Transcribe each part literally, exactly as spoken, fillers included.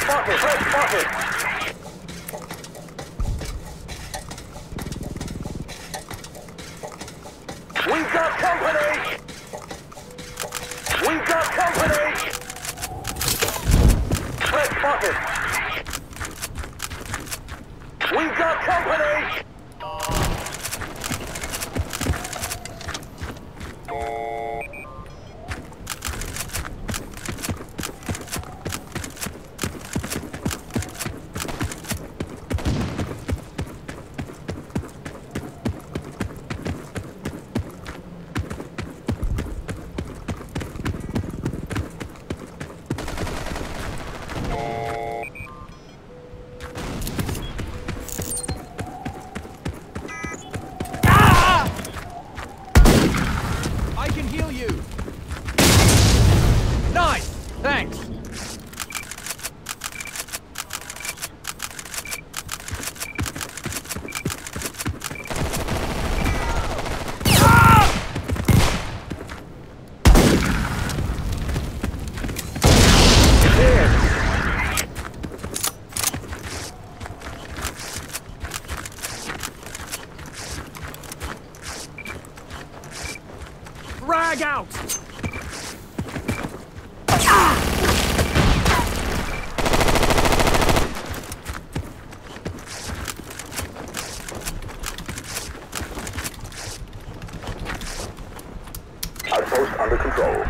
spotted! Threat spotted! We've got company! We've got company! Threat spotted! We've got company! Thanks! Frag out! Outpost under control.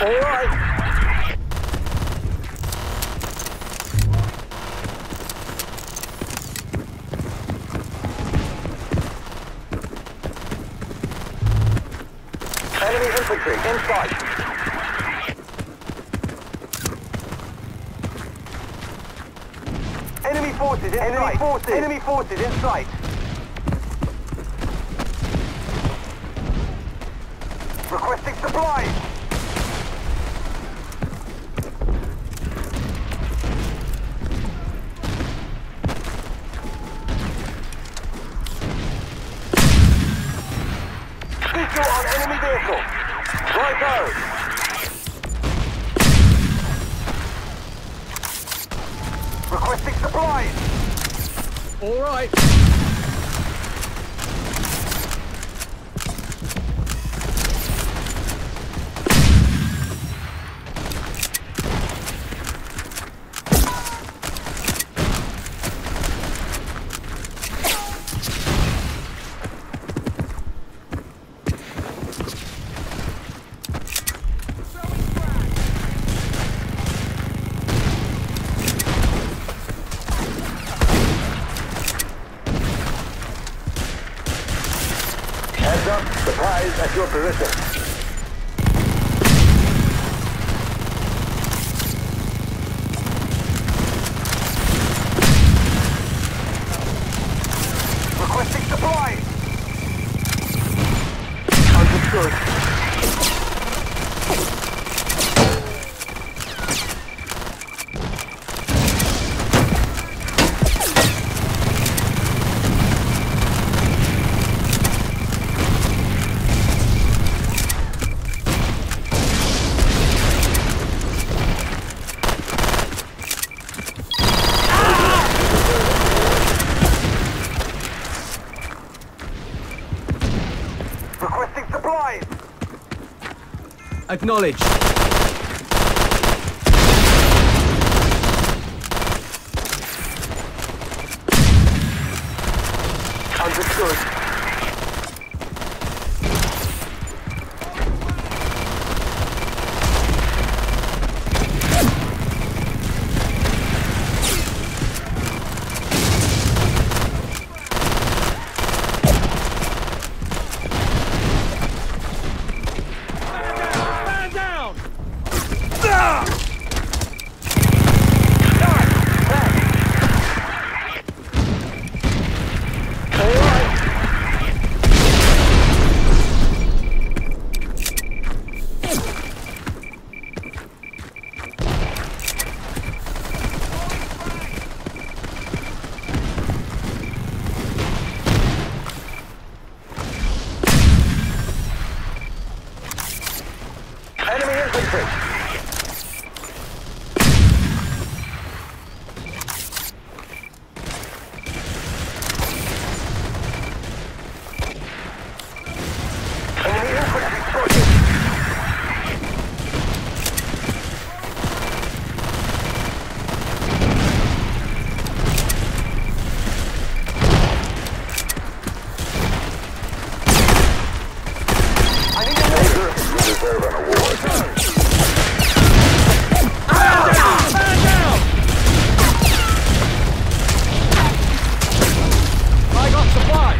All right. Enemy infantry in sight. Enemy forces in Enemy sight. Forces. Enemy forces in sight. Requesting supplies. Visual on enemy vehicle. Righto. Requesting supplies. All right. Heads up, supplies at your position. Requesting supplies. Understood. Requesting supplies. Acknowledged. Understood. Man down! Enemy infantry. Enemy infantry spotted. I need a laser. You deserve an award. Man down! Man down! I got supplies.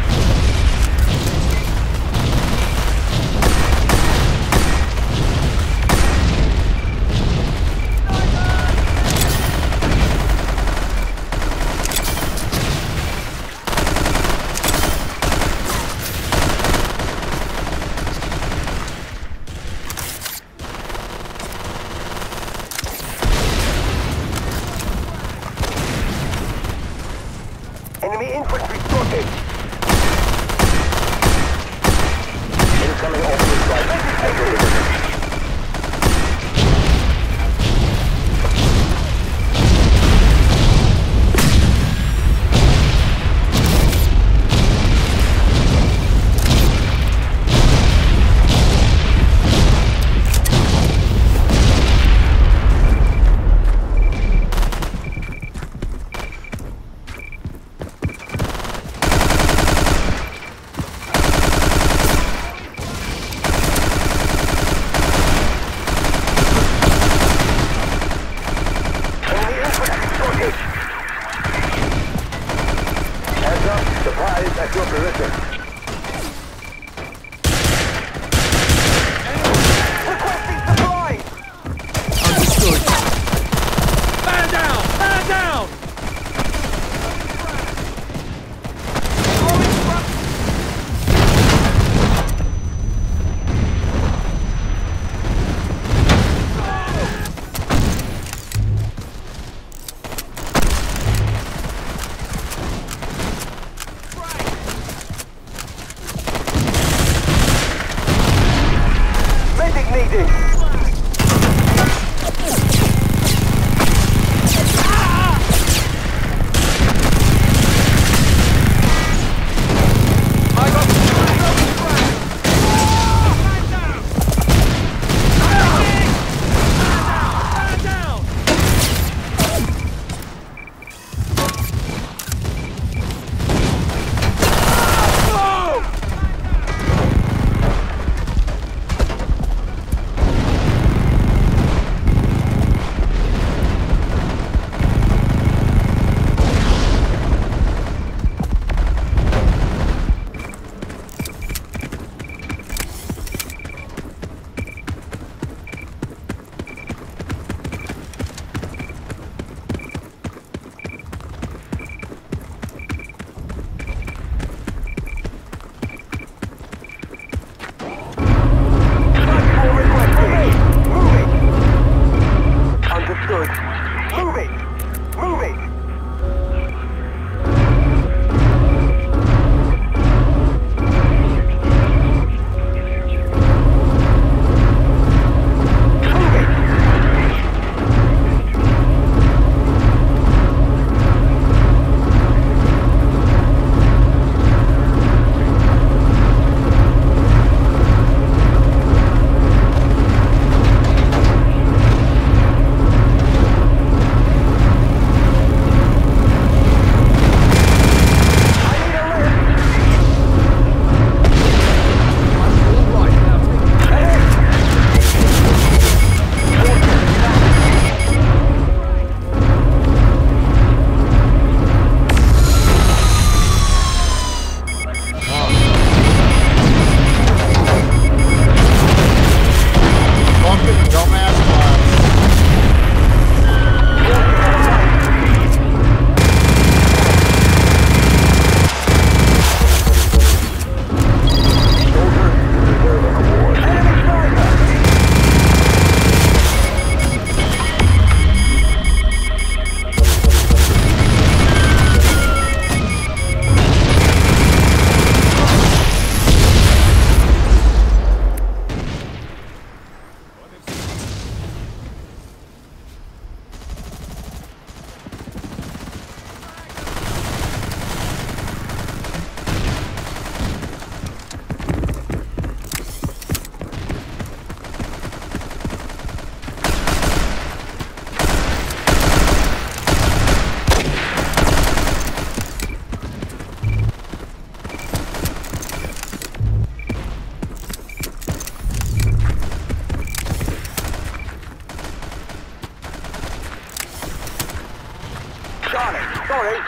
Sorry.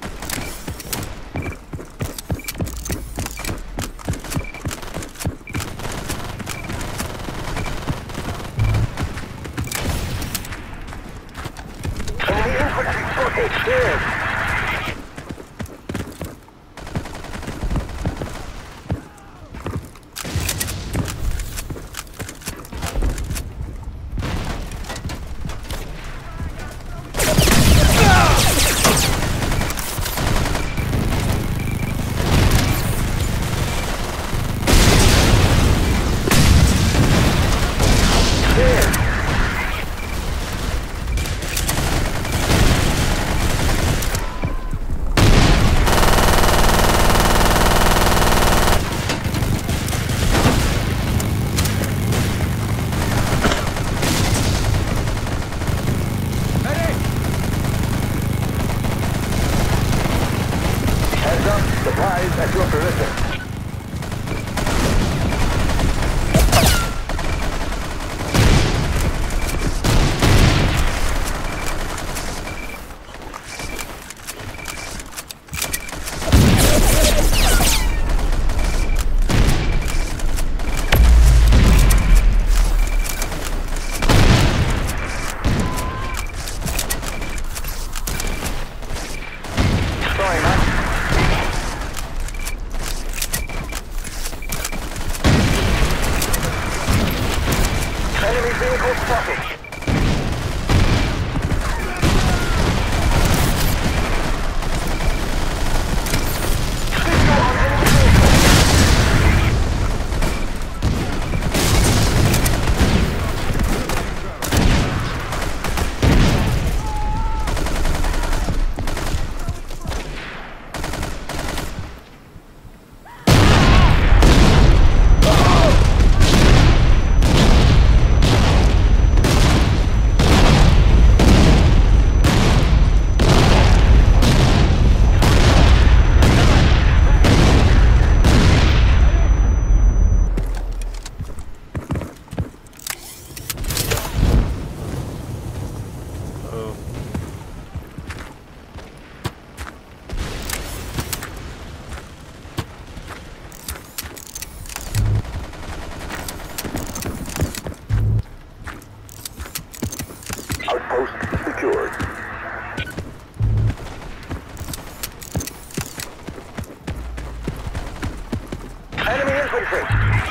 Enemy infantry spotted. Clear. Supplies at your position. Sorry, man. Enemy vehicle spotted. Visual on enemy vehicle. Outpost secured. Enemy infantry.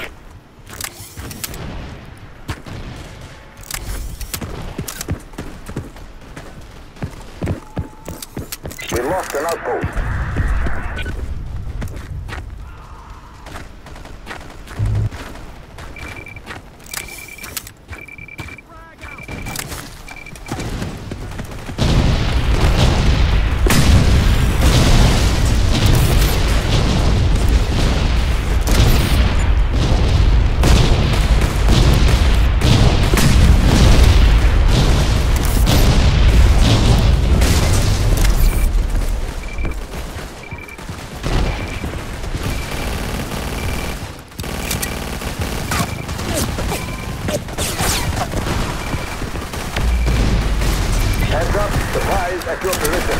We lost an outpost. Heads up, supplies at your position.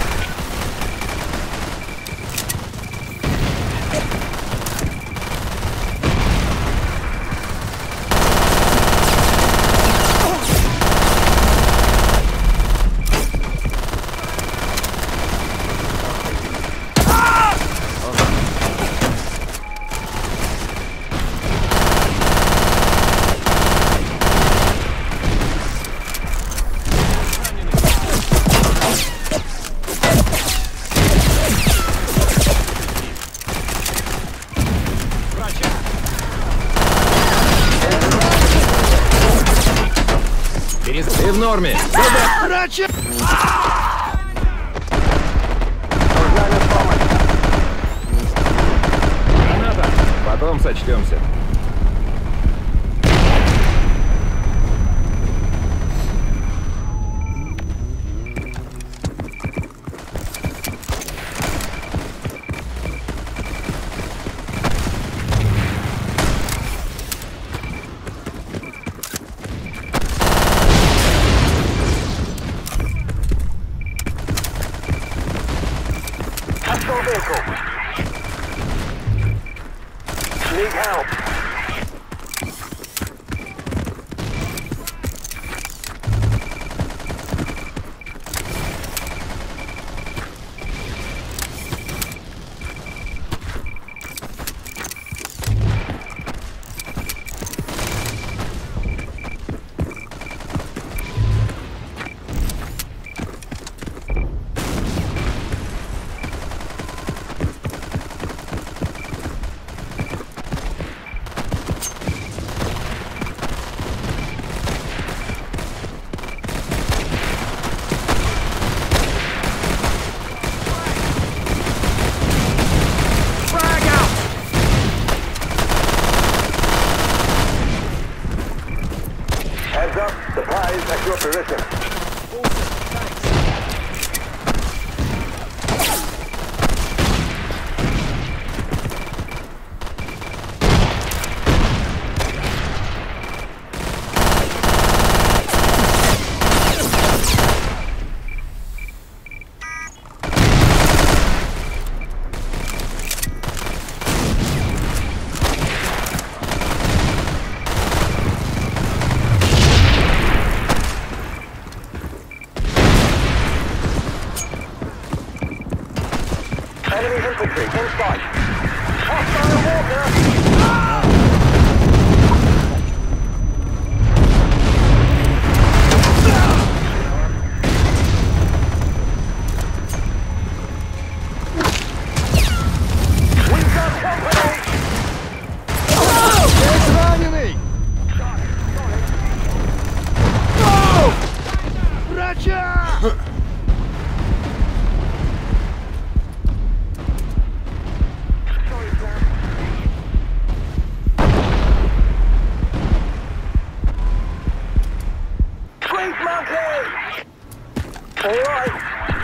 Ты в норме. Врача! Граната. Потом сочтемся. need help. Heads up, supplies at your position. Enemy infantry in sight. Hostile water! We've got company! There's an enemy! No! Raja! All right.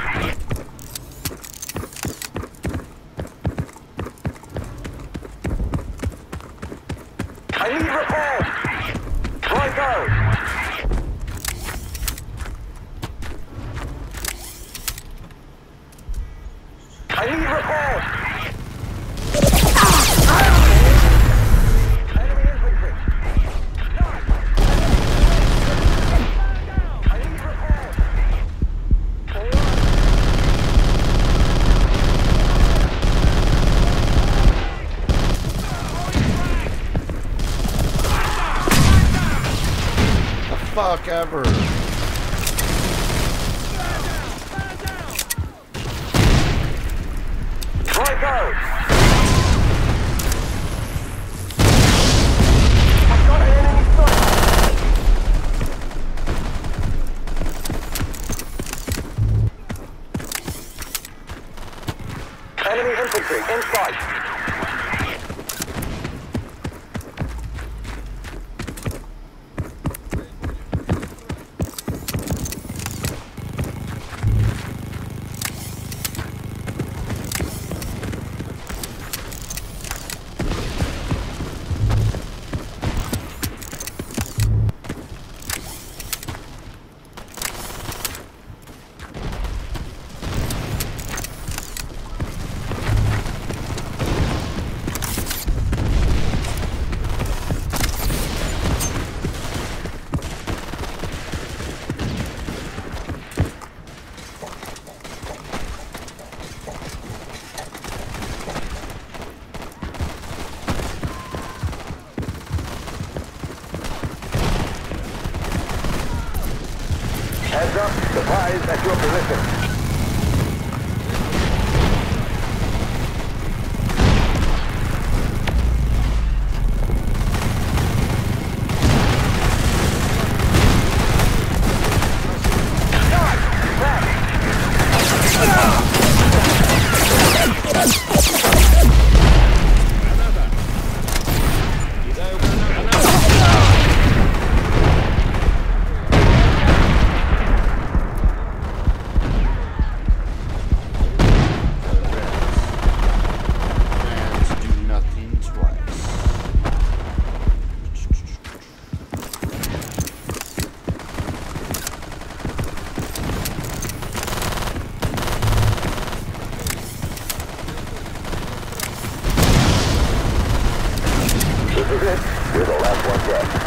I need repairs. Righto. I need repairs. Enemy infantry. I need repairs. Fuck ever. Righto! I've got an enemy sight! Enemy infantry in sight! Heads up, supplies at your position. This is it. You're the last one left.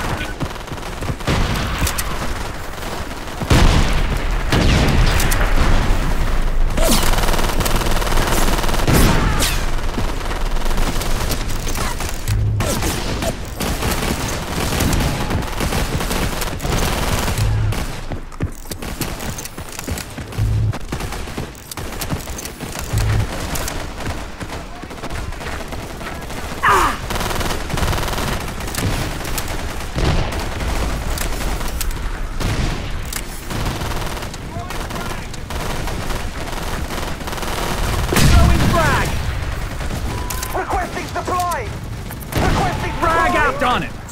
On it!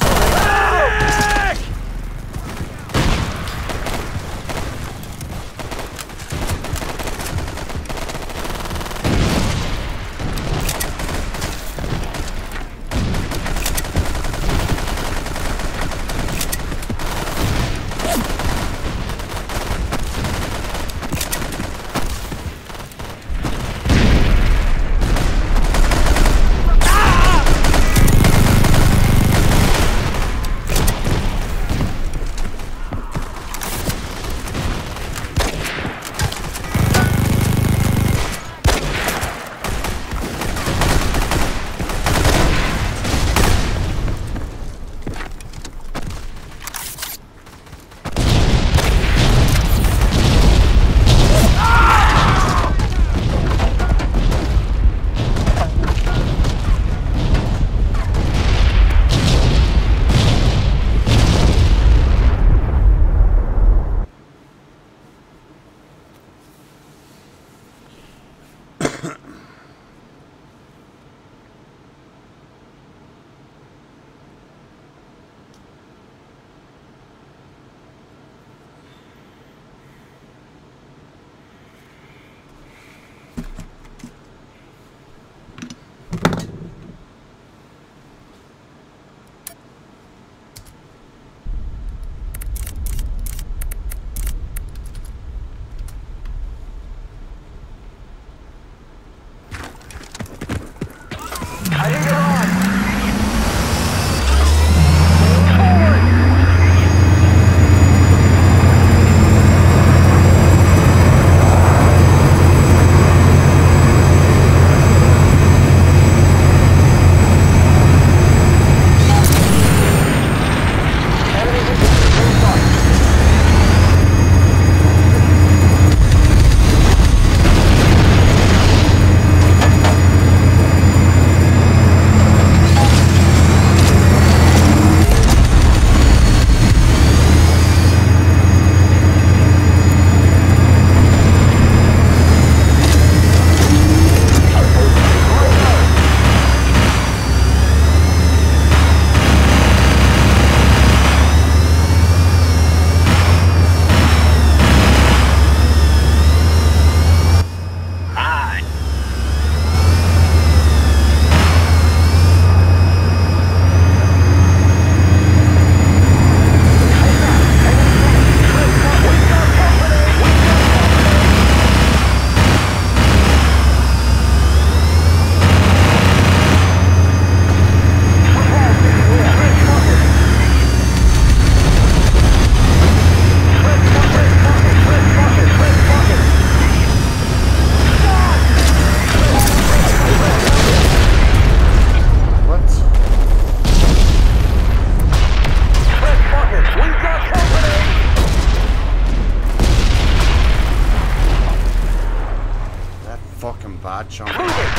bot chunk.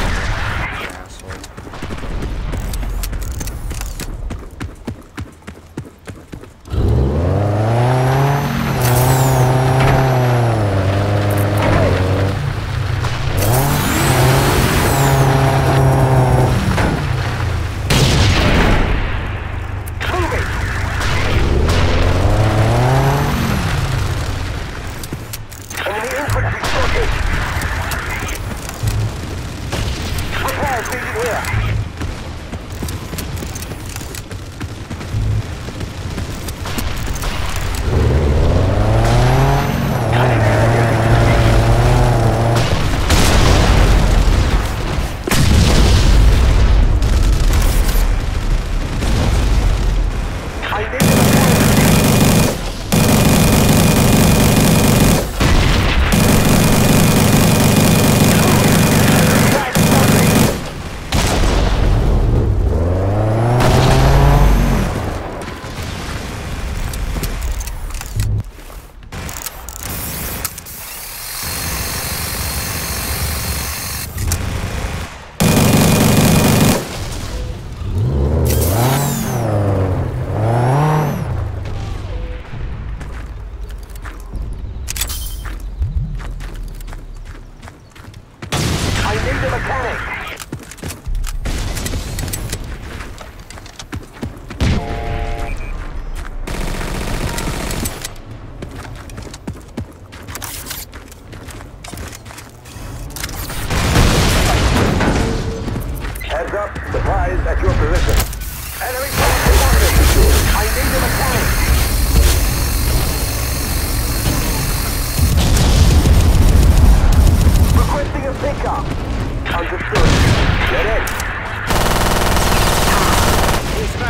Asshole.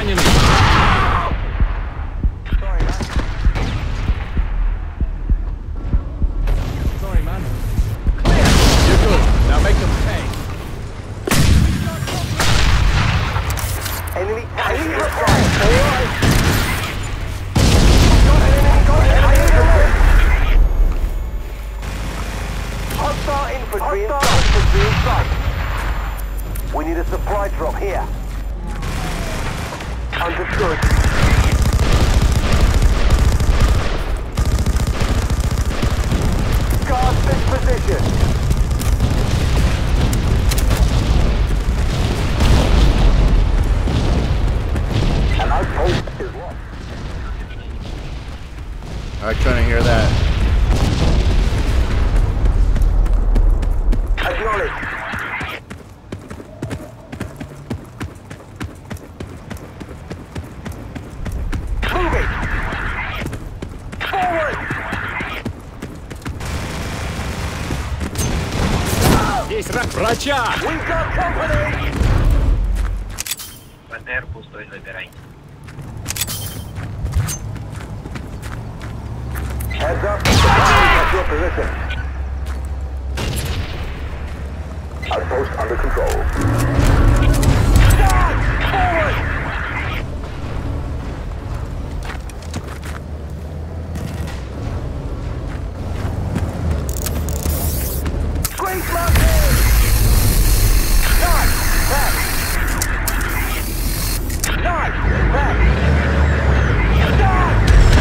раненый! Sorry, man. Sorry, man. Clear! You're good. Now make them pay. Enemy enemy required. Alright. Got an enemy, got an enemy. Hostile infantry in sight. Infantry in sight. We need a supply drop here. Understood. Guard this position. An outpost is lost. I couldn't hear that. Acknowledge. Moving. Forward. Здесь врача! We've got company. ПТР пустой, забирай. Heads up. At your position. Outpost under control. Start! Forward! Great mountain! Start! Back! Start! Back! Start!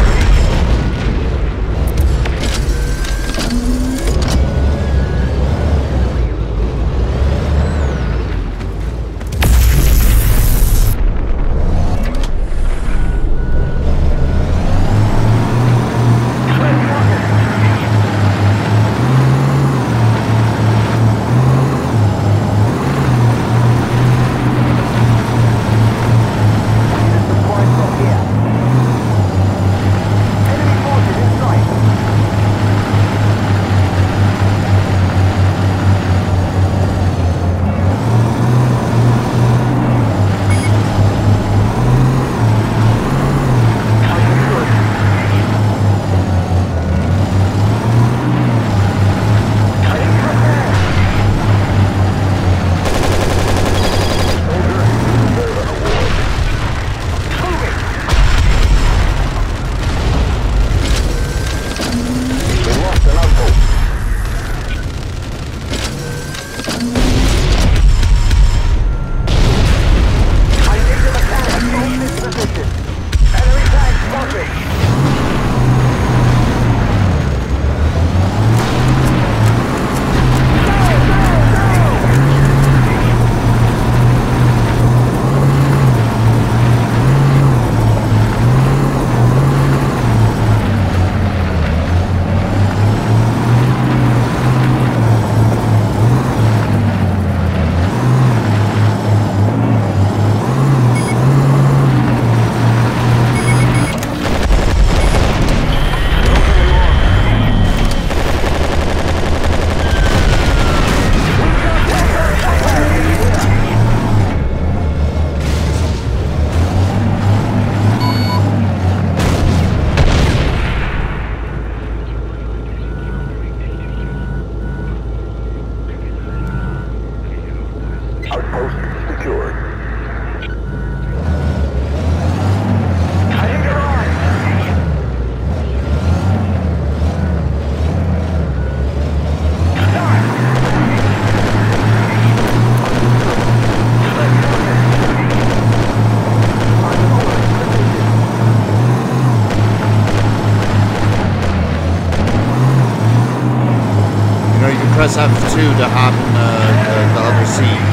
Press F two to hop in the, the, the other seat.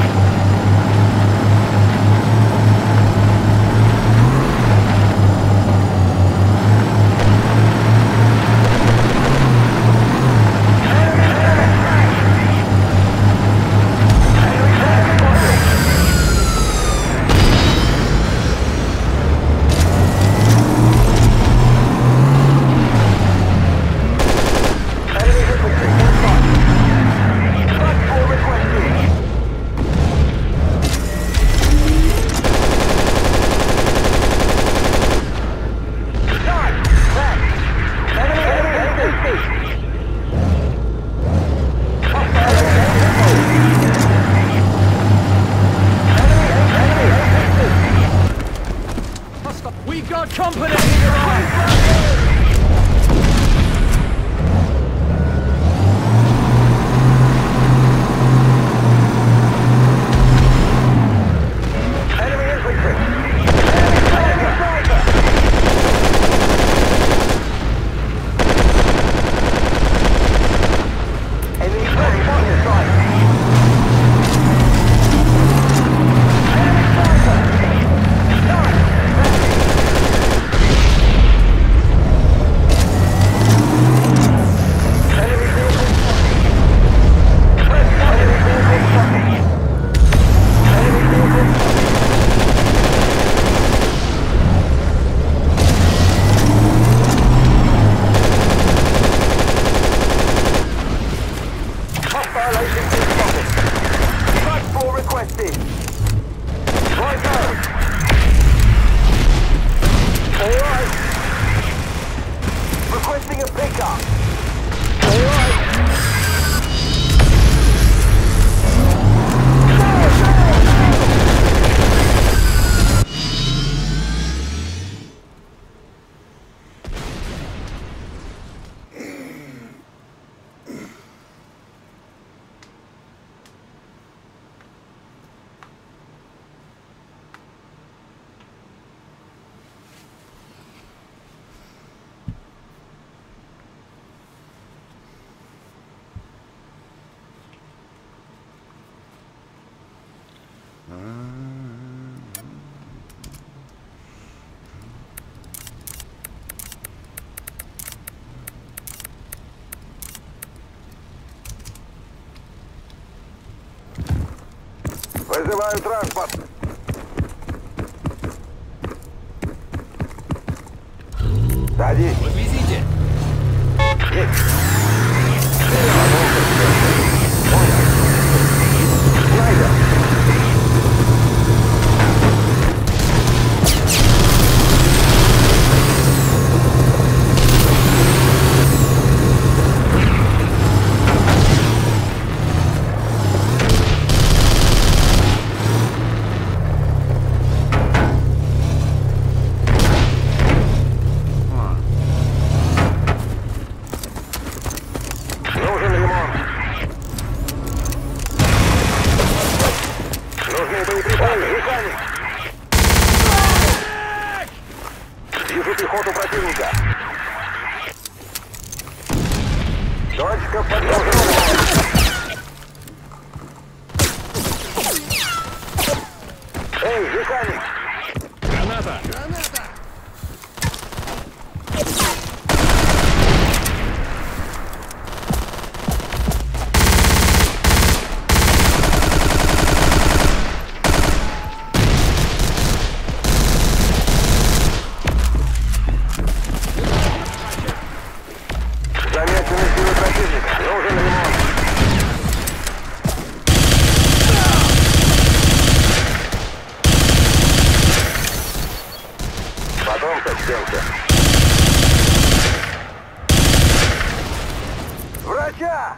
We got company! Вызываю транспорт. Садись. Подвезите. Есть. Слайдер. Вижу пехоту противника. Точка под контролем. Эй, механик! Граната! Граната! Замечены силы противника. Нужен ремонт. Потом сочтемся. Врача!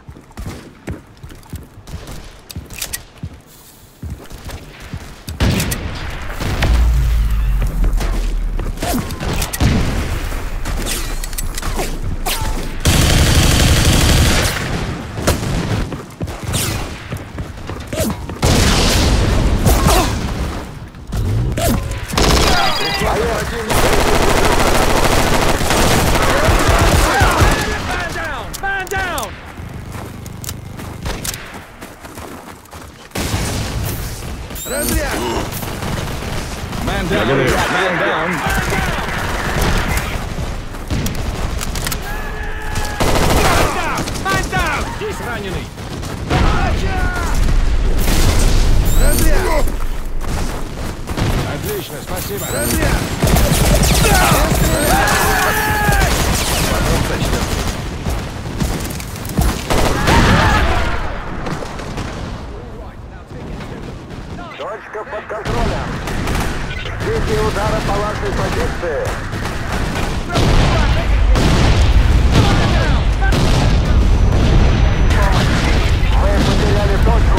Man down! Man down! Разряд! Man down! Man down! Man down! Здесь раненый! Разряд! Отлично, спасибо! Разряд! Потом сочтем. Точка под контролем. Ждите удара по вашей позиции. Мы потеряли точку.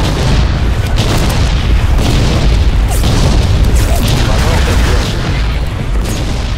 Потом сочтем.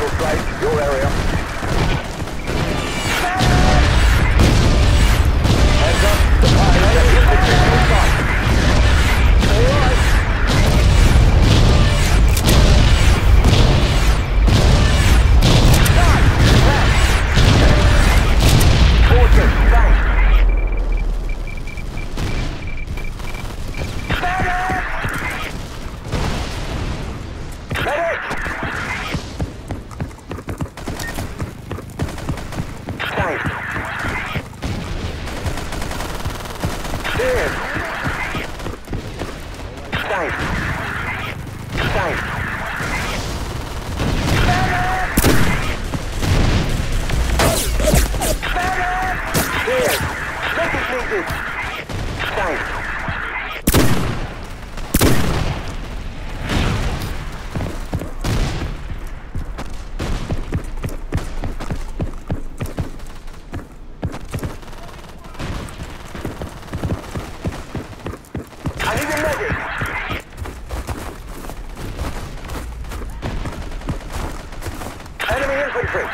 Orbital strike, your area. Heads up, the pilot has infantry on site. Alright. Fortress, thanks. Medic! Thanks. Cheers. Thanks. Thanks. Cheers. Make it needed. Thanks. I need a medic. Enemy infantry.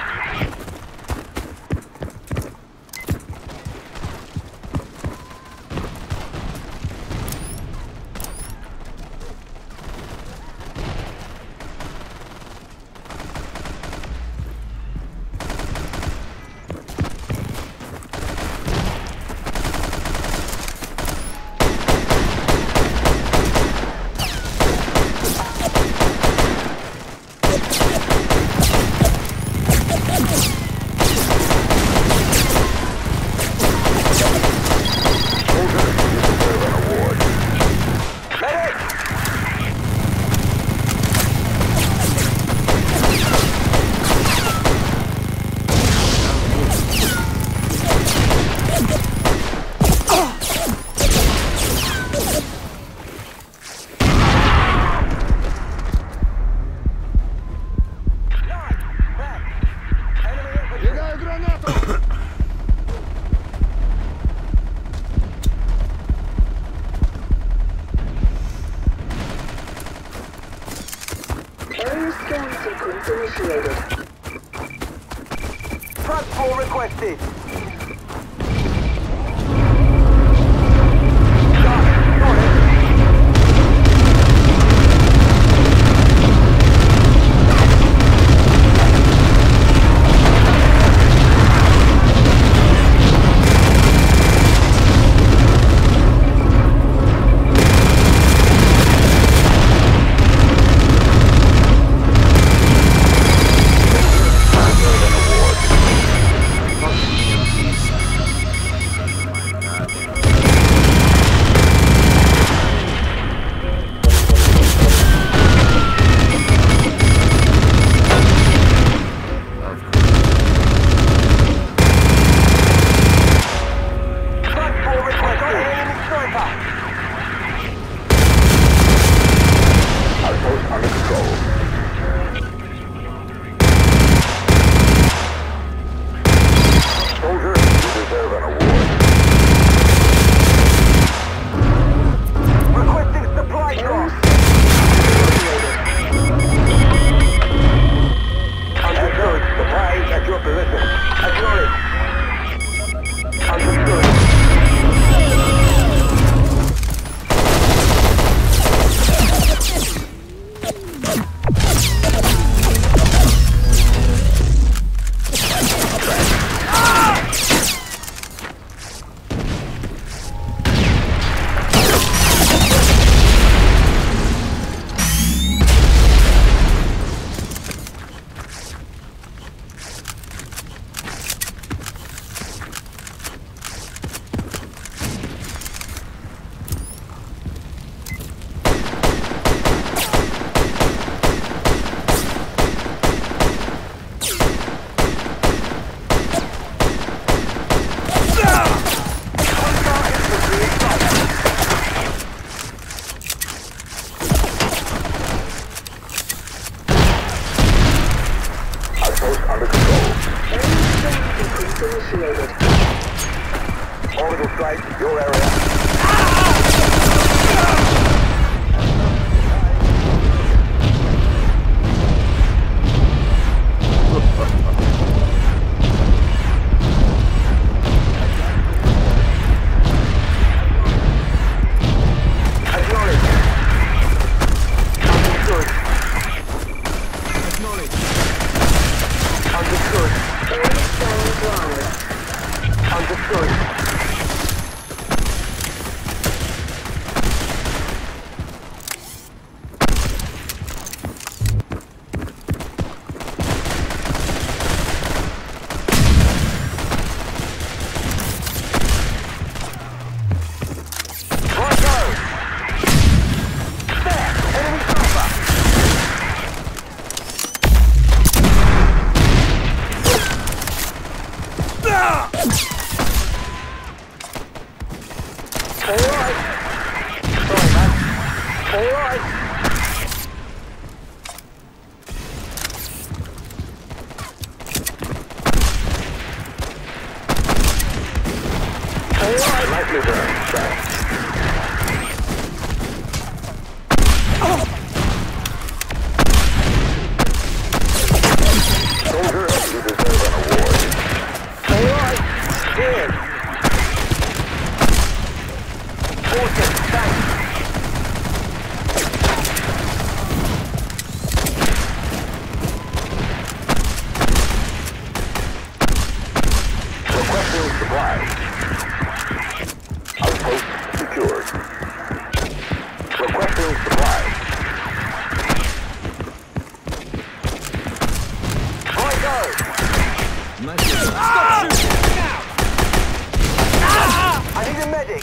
Initiated. Transport requested. Orbital strike, your area. Alright. Sorry, man. Alright. Alright. Lightly burn. Soldier, you deserve an award. Alright. Good. Awesome. Thanks. Requesting supplies. Outpost secured. Requesting supplies. Righto! Stop shooting! Now! I need a medic.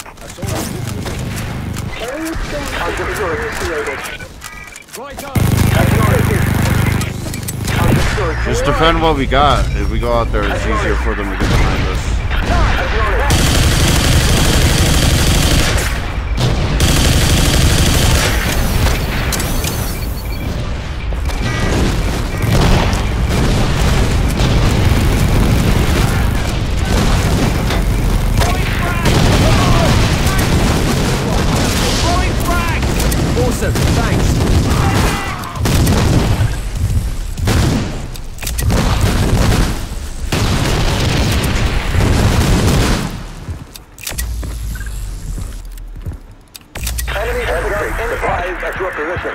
Area scan initiated. Right on! Acknowledged. Understood. Just defend what we got. If we go out there, it's easier for them to get behind us. Acknowledged. Awesome, thanks. Enemy infantry inside at your position.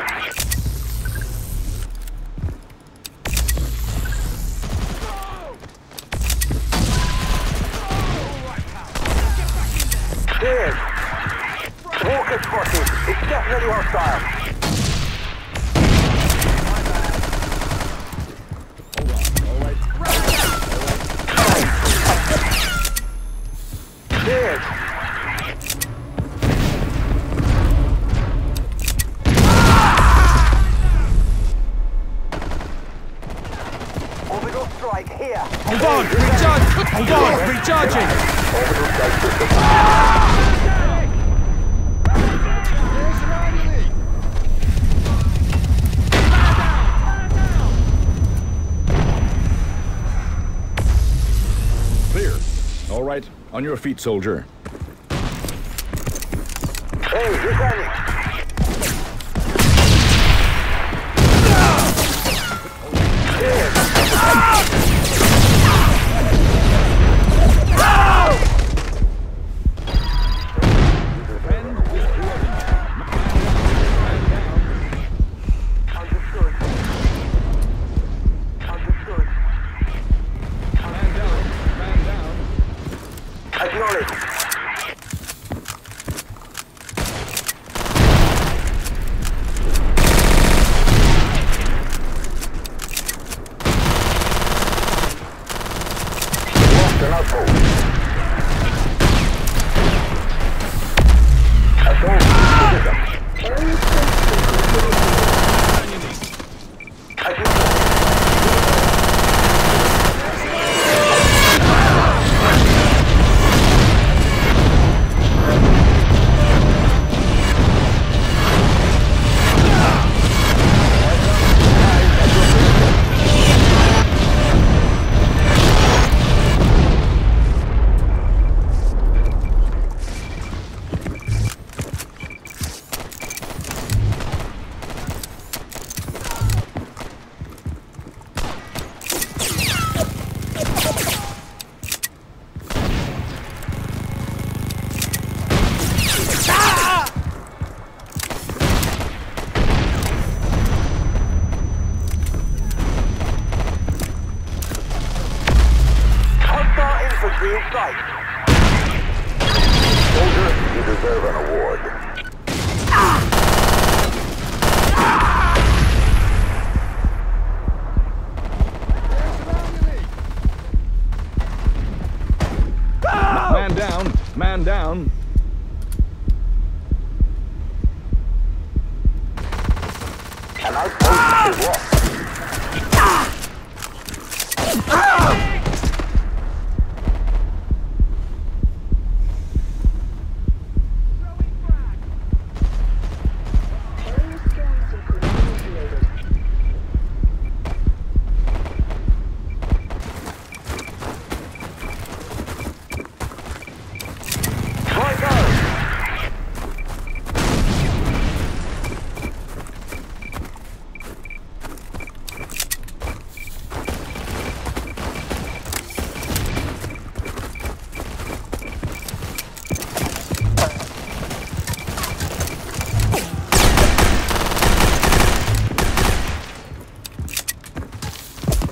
Cheers. Walker spotted. It's definitely hostile. Cheers. Orbital strike here. Hold on, recharge! Hold on, recharging! Orbital strike system. Clear. All right. On your feet, soldier. Hey, returning. Cheers. Understood. Understood. Man down. Man down. Acknowledged. Lost an outpost. Assault position. Area scan Acknowledged. Hostile infantry in sight. Soldier, you deserve an award. Man down. Man down. An outpost is lost.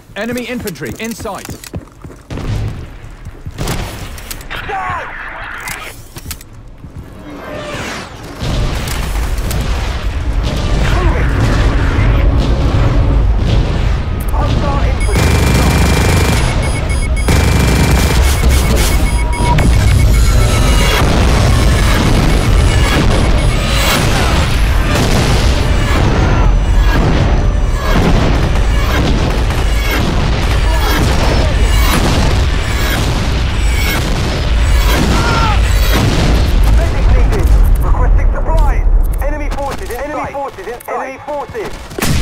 Enemy infantry in sight. Enemy forces!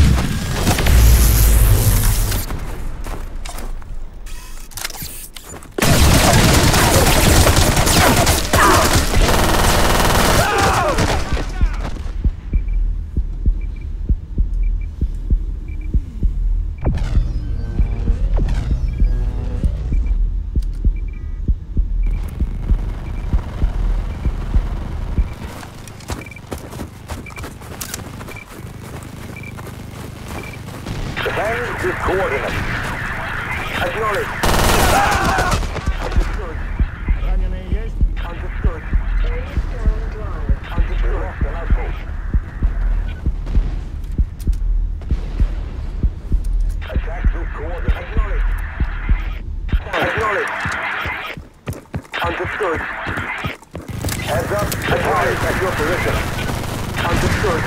Change his coordinates. Acknowledge. Understood. Understood. Understood. Attack his coordinates. Acknowledge. Acknowledge. Understood. Heads up. Advise at your position. Understood.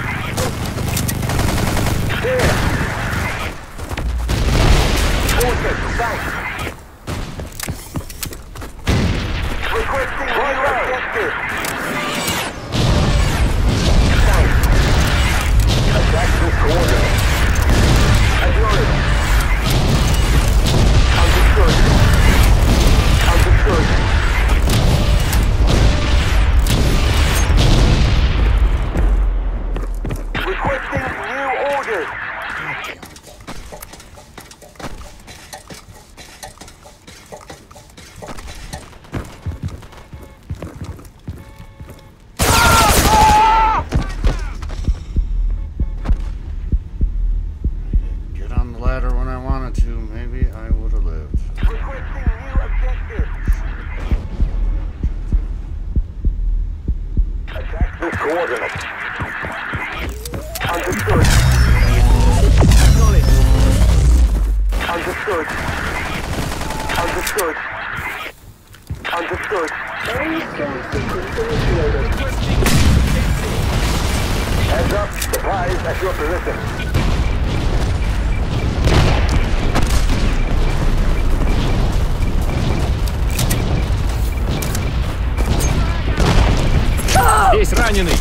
Here. Forces, thanks. Requesting new objective. Thanks. Attack this coordinate. Acknowledge. Understood. Understood. Requesting new orders. Coordinates. Understood. Acknowledge. Understood. Understood. Understood. Very strong sequence initiated. Heads up. Supplies at your position. Есть раненый.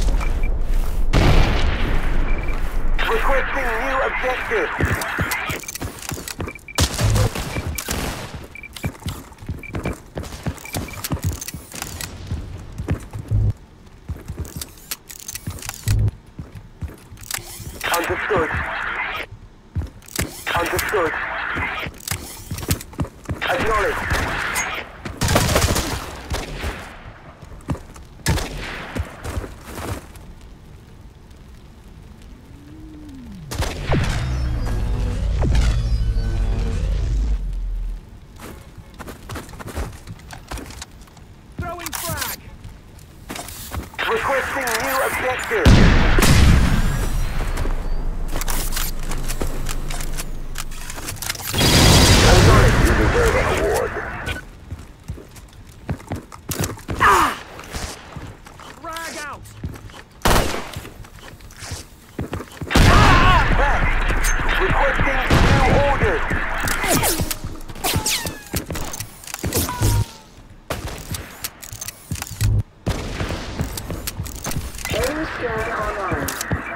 Requesting new objective. Understood. Understood. Acknowledge. Requesting new objective. Acknowledge, you deserve an award. Ah! Frag out. Ah! Back. Requesting new orders. Enemy scan online.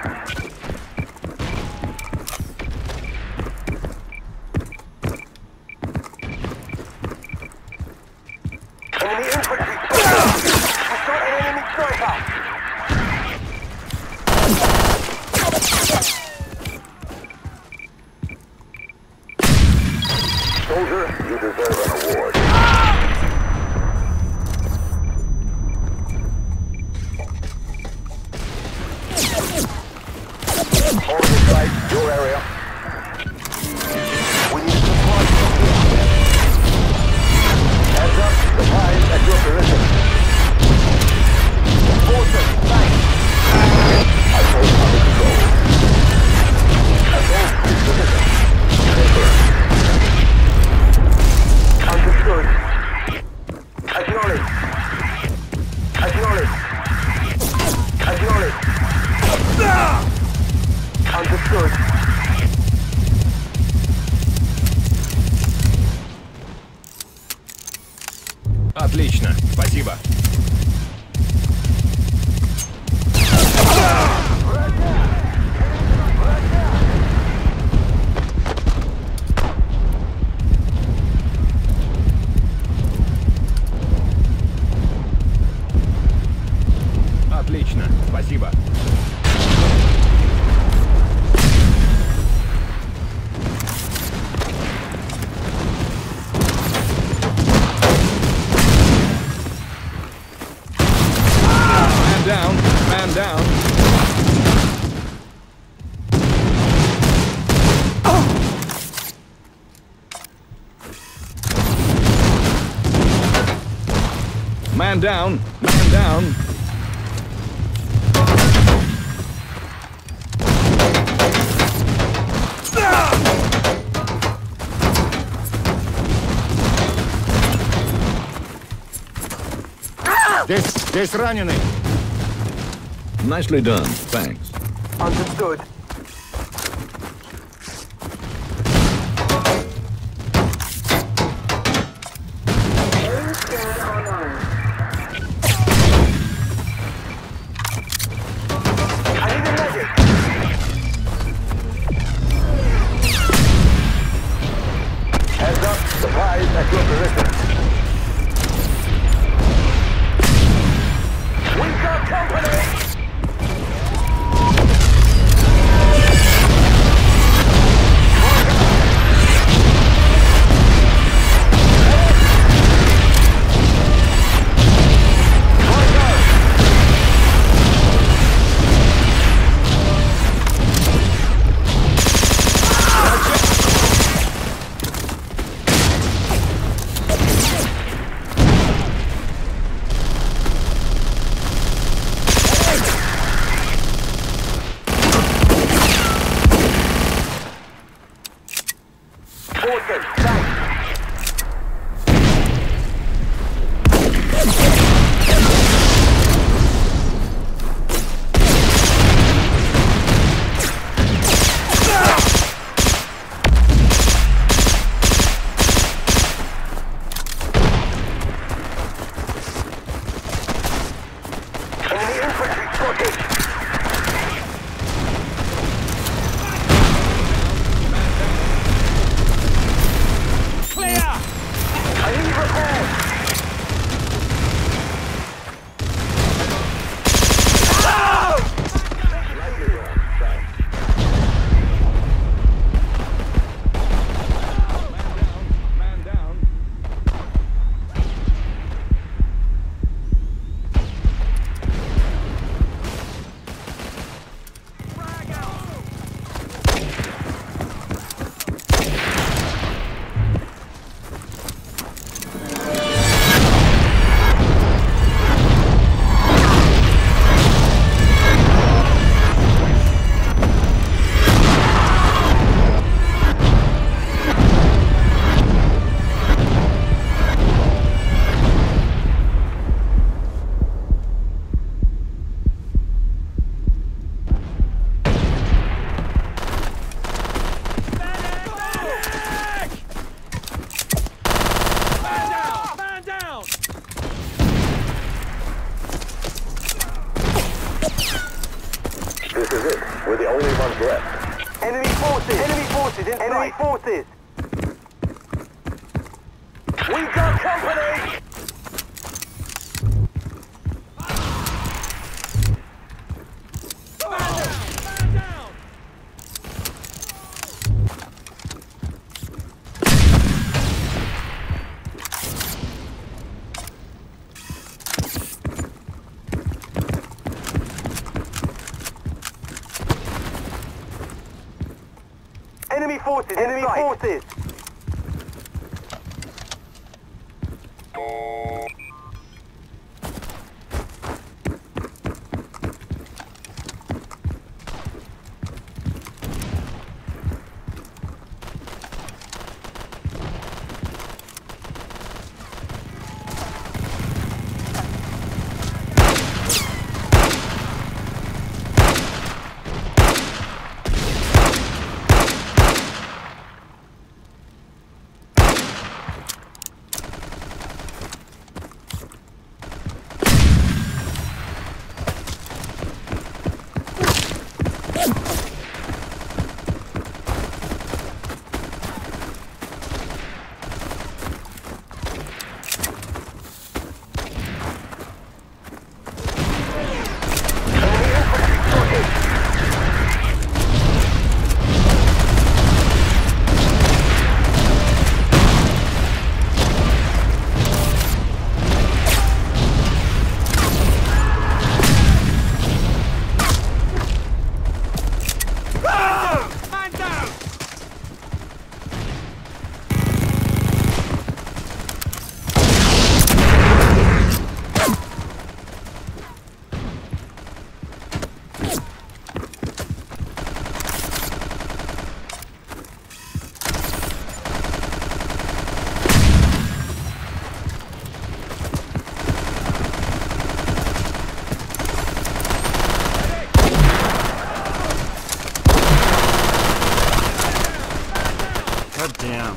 Enemy infantry. We've got an enemy sniper. Soldier, you deserve an award. Hold the site, your area. Отлично, спасибо. Отлично, спасибо. Man down, man down. Man down, man down. Здесь, здесь раненый. Nicely done, thanks. Understood. Area scan online. I need a medic. Heads up, supplies at your position. We got company! Awesome, thanks. Enemy infantry spotted. I need repairs. Man down. This is it. We're the only ones left. Enemy forces! Enemy forces in Enemy forces! We got company! Enemy forces! Enemy forces!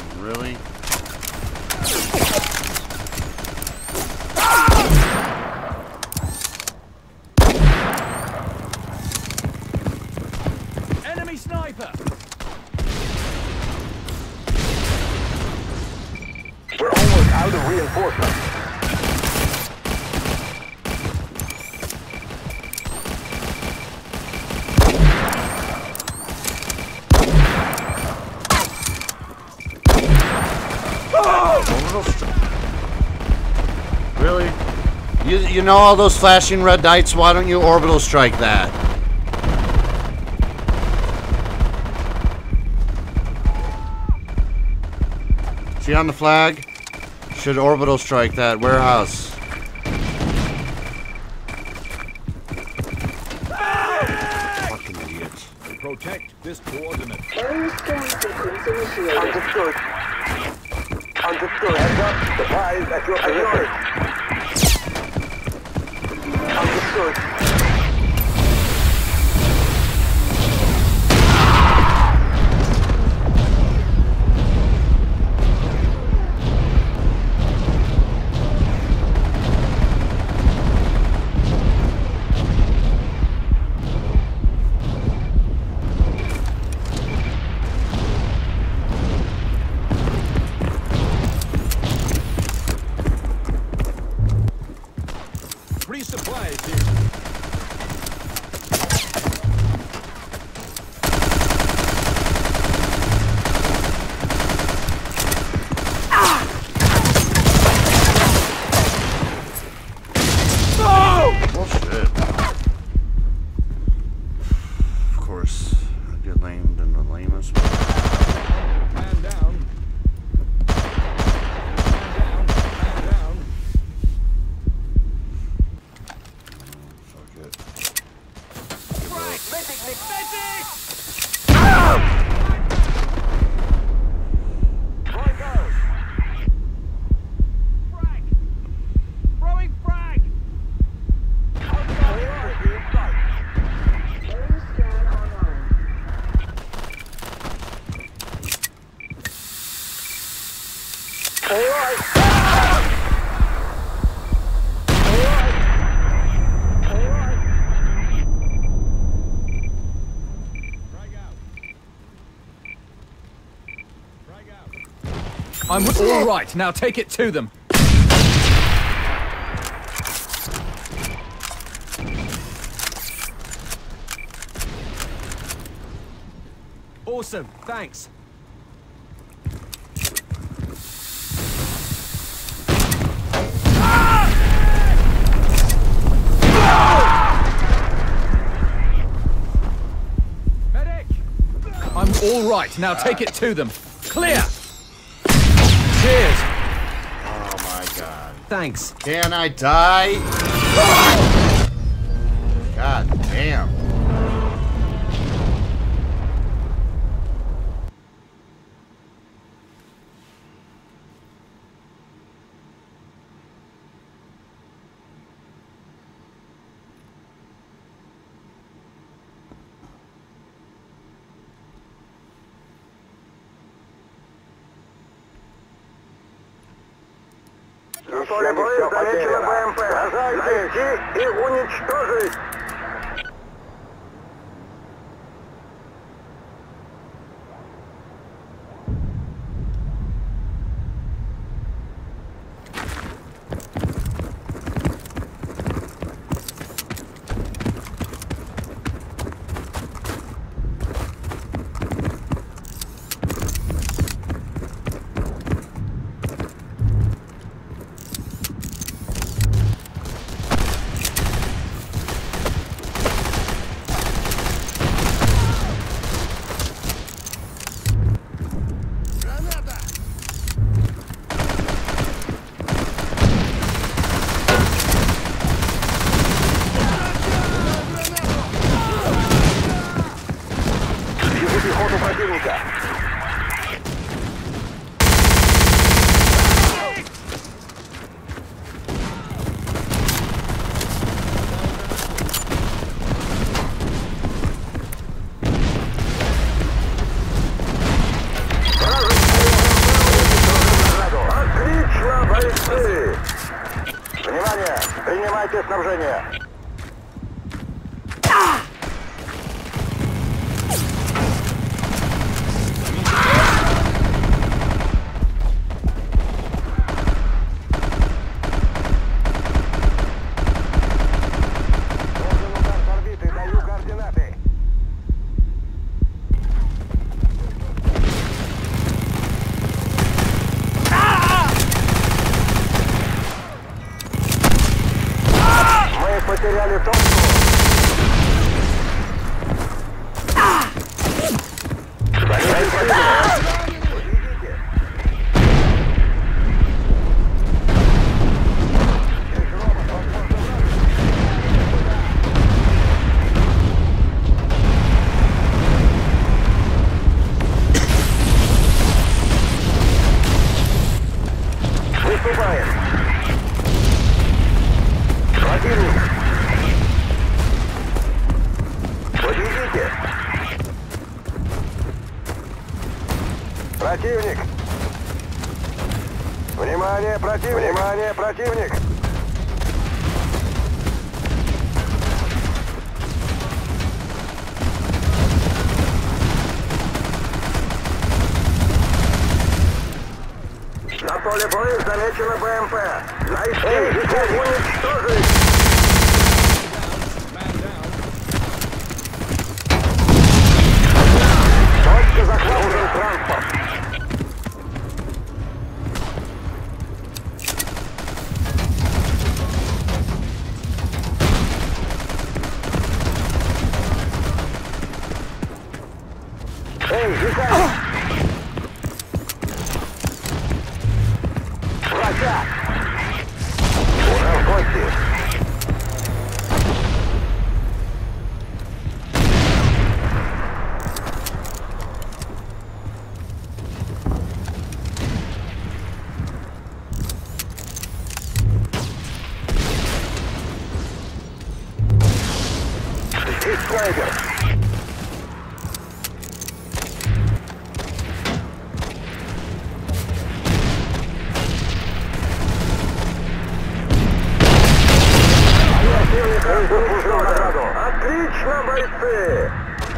really? Enemy sniper! We're almost out of reinforcements. Really? You, you know all those flashing red lights? Why don't you orbital strike that? See on the flag? Should orbital strike that warehouse. Fucking idiots. Protect this coordinate. Area scan sequence initiated. Understood. Understood. Heads up. Supplies at your position. Understood. Free supplies here. Oh shit. Of course, I get lamed in the lamest way. Man down. Man down. Man down. Fuck it. Medic, Nick. Medic! Right go. Frag! Throwing frag! Hostile infantry in sight. Area scan online. All right. All right. All right. Frag out. Frag out. I'm all right. Now take it to them. Awesome. Thanks. Medic! I'm all right. Now take it to them. Clear. Cheers. Oh my god. Thanks. Can I die? God damn. Поле боя замечено БМП. Найти и уничтожить. Принимайте снабжение. Должен удар с орбиты, даю координаты. Мы потеряли точку. Заняли противника. Увидите. Здесь робот, возможно, враг. Выступаем. Противник. Подведите. Противник. Внимание, противник. Внимание, противник. На поле боя замечена БМП. Найти и уничтожить. Точка захвата. Нужен транспорт. Эй, дикарь! Врача! Ура в гости! Здесь снайпер! Отлично, бойцы!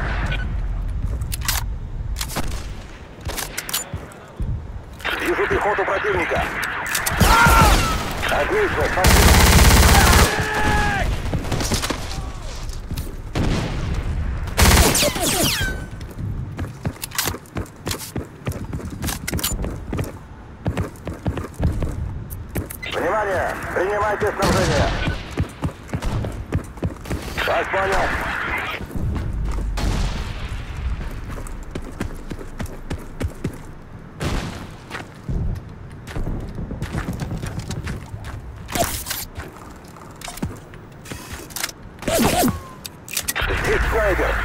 Вижу пехоту противника. Отлично, спасибо. Внимание! Принимайте снабжение! Так, понял. Здесь снайпер.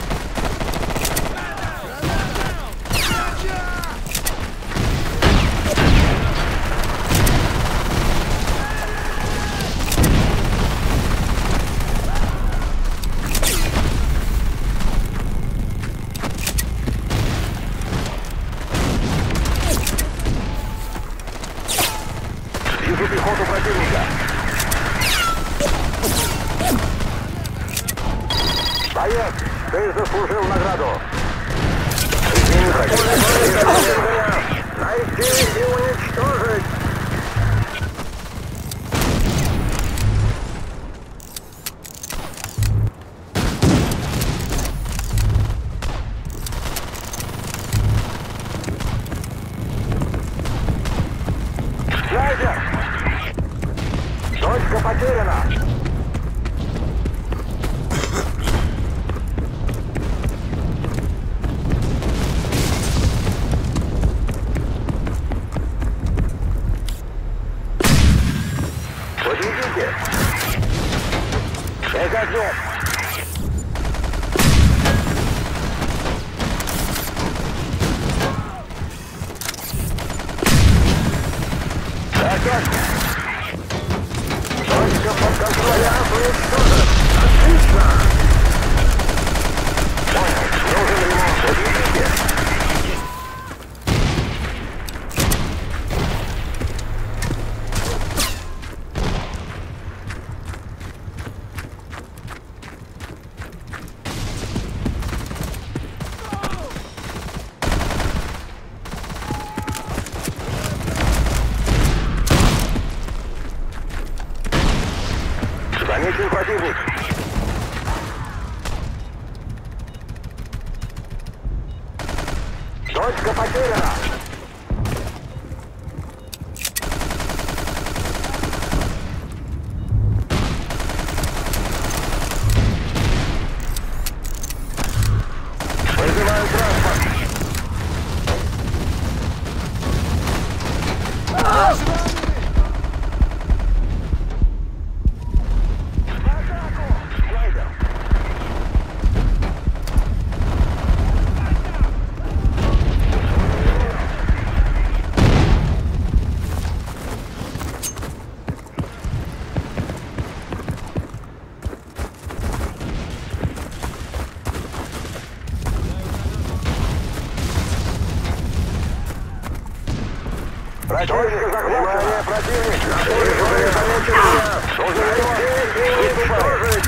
Вижу пехоту противника. Боец, ты заслужил награду. Найти и уничтожить. Снайпер! Точка потеряна! Подведите! Пять ответ! Так, так! Точка под контролем уничтожена! Отлично! Понял, нужен ремонт. Подведите! Замечен противник. Точка потеряна. Вызываю транспорт. Противник, внимание, противник! Вижу, замечен меня! Должен уничтожить!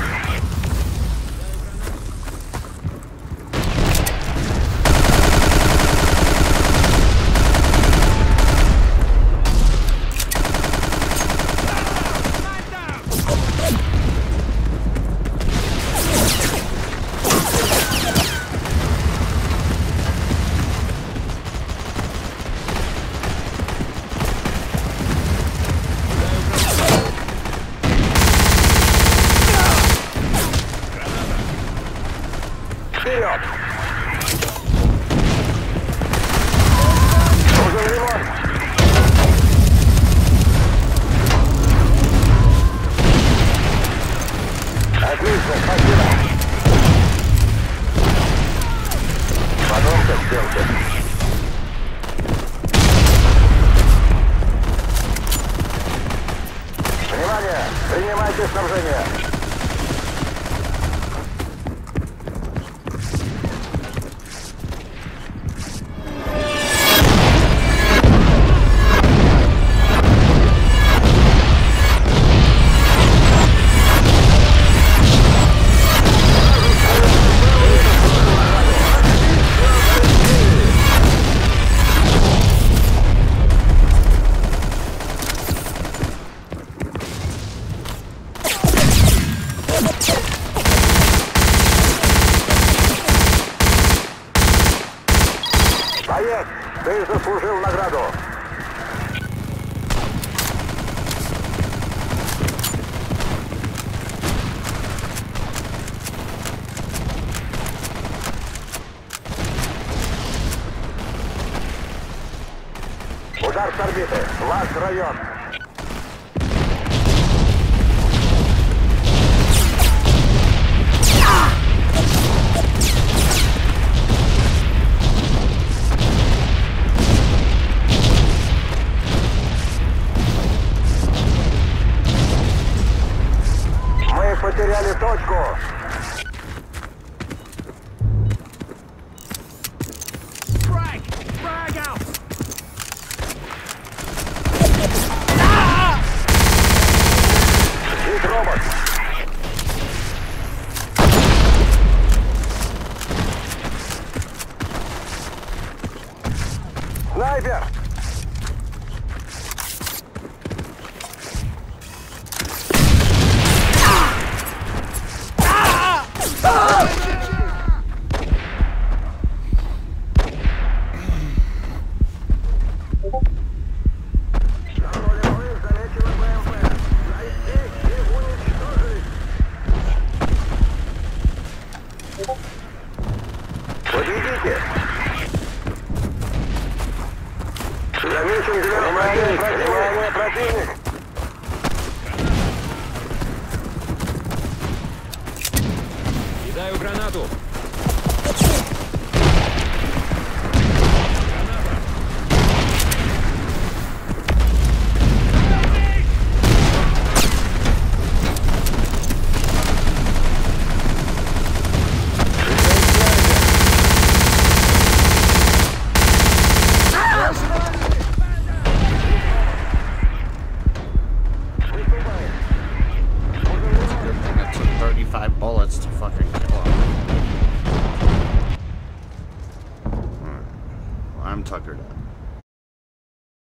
Вперед! Нужен ремонт! Отлично, спасибо! Подумка к стенке. Внимание! Принимайте снабжение! Боец, ты заслужил награду. Удар с орбиты. Ваш район. Потеряли точку. Frag! Frag out! Вид робот. Снайпер! Подведите! Замечен внимание, внимание, противник! Кидаю гранату! thirty-five bullets to fucking kill him. I'm tuckered up.